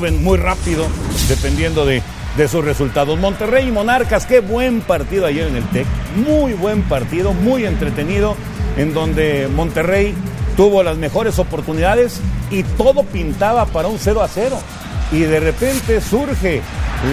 suben muy rápido, dependiendo de sus resultados. Monterrey y Monarcas, qué buen partido ayer en el TEC, muy buen partido, muy entretenido, en donde Monterrey tuvo las mejores oportunidades y todo pintaba para un 0-0. Y de repente surge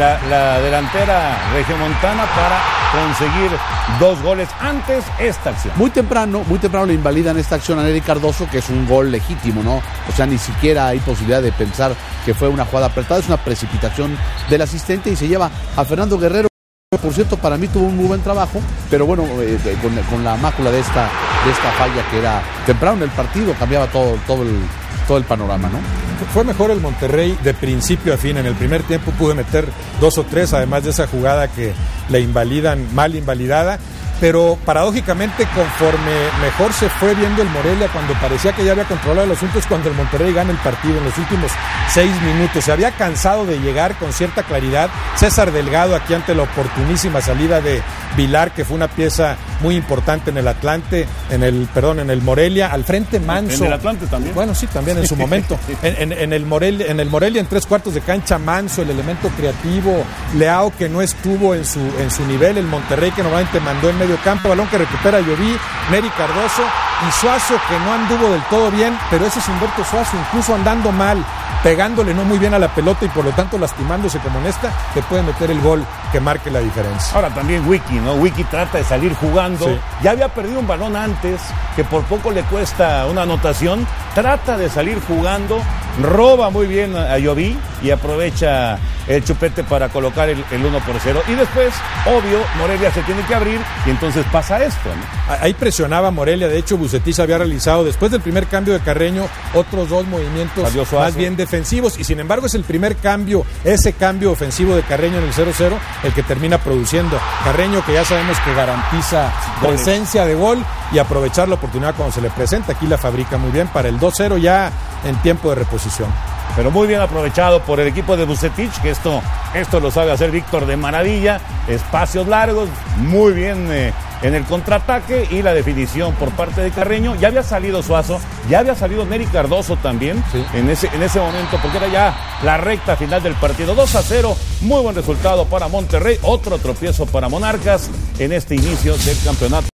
la delantera regiomontana para conseguir 2 goles antes esta acción. Muy temprano le invalidan esta acción a Nery Cardoso, que es un gol legítimo, ¿no? O sea, ni siquiera hay posibilidad de pensar que fue una jugada apretada, es una precipitación del asistente y se lleva a Fernando Guerrero. Por cierto, para mí tuvo un muy buen trabajo, pero bueno, con la mácula de esta falla que era temprano en el partido, cambiaba todo el panorama, ¿no? Fue mejor el Monterrey de principio a fin. En el primer tiempo pudo meter 2 o 3, además de esa jugada que la invalidan, mal invalidada. Pero paradójicamente, conforme mejor se fue viendo el Morelia, cuando parecía que ya había controlado el asunto, es cuando el Monterrey gana el partido en los últimos 6 minutos. Se había cansado de llegar con cierta claridad. César Delgado aquí ante la oportunísima salida de Vilar, que fue una pieza muy importante en el Atlante, en el Morelia, al frente Manso. En el Atlante también. Bueno, sí, también en su momento. En el Morelia en 3/4 de cancha, Manso, el elemento creativo, Leao, que no estuvo en su nivel, el Monterrey que normalmente mandó en medio campo, balón que recupera Lloví, Nery Cardoso y Suazo, que no anduvo del todo bien, pero ese es Humberto Suazo, incluso andando mal, pegándole no muy bien a la pelota y por lo tanto lastimándose como en esta, te puede meter el gol que marque la diferencia. Ahora también Wiki, ¿no? Wiki trata de salir jugando, sí. Ya había perdido un balón antes, que por poco le cuesta una anotación, trata de salir jugando, roba muy bien a Lloví y aprovecha el chupete para colocar el 1-0. Y después, obvio, Morelia se tiene que abrir y entonces pasa esto, ¿no? Ahí presionaba Morelia. De hecho, Vucetich había realizado, después del primer cambio de Carreño, otros 2 movimientos más bien defensivos. Y sin embargo, es el primer cambio, ese cambio ofensivo de Carreño en el 0-0, el que termina produciendo. Carreño, que ya sabemos que garantiza presencia de gol y aprovechar la oportunidad cuando se le presenta. Aquí la fabrica muy bien para el 2-0 ya en tiempo de reposición. Pero muy bien aprovechado por el equipo de Vucetich, que esto lo sabe hacer Víctor de maravilla, espacios largos, muy bien en el contraataque y la definición por parte de Carreño. Ya había salido Suazo, ya había salido Nery Cardoso también, sí. en ese momento, porque era ya la recta final del partido. 2-0, muy buen resultado para Monterrey, otro tropiezo para Monarcas en este inicio del campeonato.